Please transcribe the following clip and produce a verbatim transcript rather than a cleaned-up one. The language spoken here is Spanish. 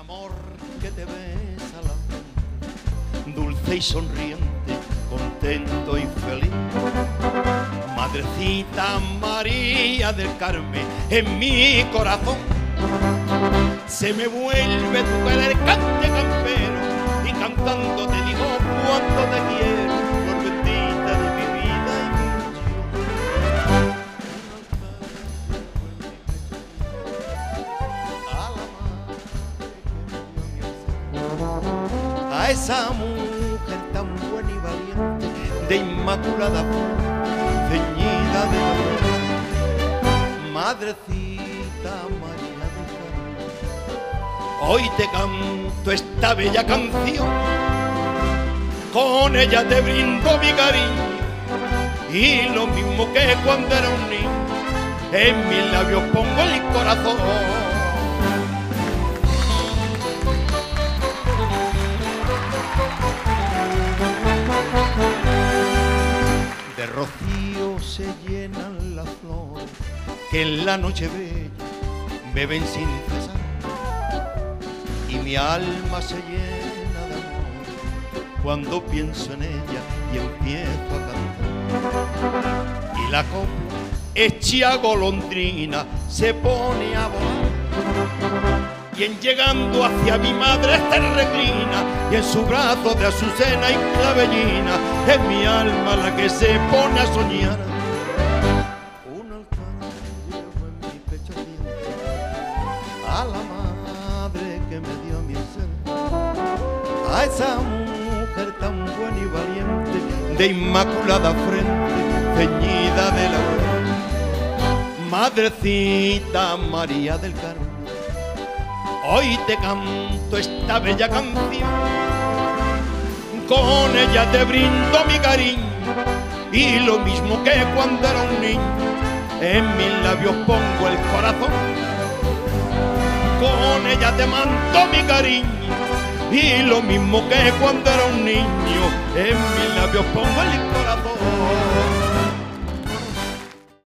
amor que te besa la frente, dulce y sonriente, contento y feliz. Madrecita María del Carmen, en mi corazón se me vuelve tu querer cante campero, y cantando te digo cuánto te quiero, por bendita de mi vida y mi ilusión. A la madre que me dio mi ser, a esa mujer tan buena y valiente, de inmaculada flor, ceñida de amor, madrecita María del Carmen, hoy te canto esta bella canción, con ella te brindo mi cariño, y lo mismo que cuando era un niño, en mis labios pongo el corazón. De rocío se llenan las flores que en la noche bella beben sin cesar, y mi alma se llena de amor cuando pienso en ella y empiezo a cantar. Y la copla hecha golondrina se pone a volar, y en llegando hacia mi madre se reclina, y en su brazo de azucena y clavellina es mi alma la que se pone a soñar. Un altar llevo en mi pecho ardiente a la madre que me dio mi ser, a esa mujer tan buena y valiente, de inmaculada frente, ceñida de laurel. Madrecita María del Carmen, hoy te canto esta bella canción, con ella te brindo mi cariño, y lo mismo que cuando era un niño, en mis labios pongo el corazón. Con ella te mando mi cariño, y lo mismo que cuando era un niño, en mis labios pongo el corazón.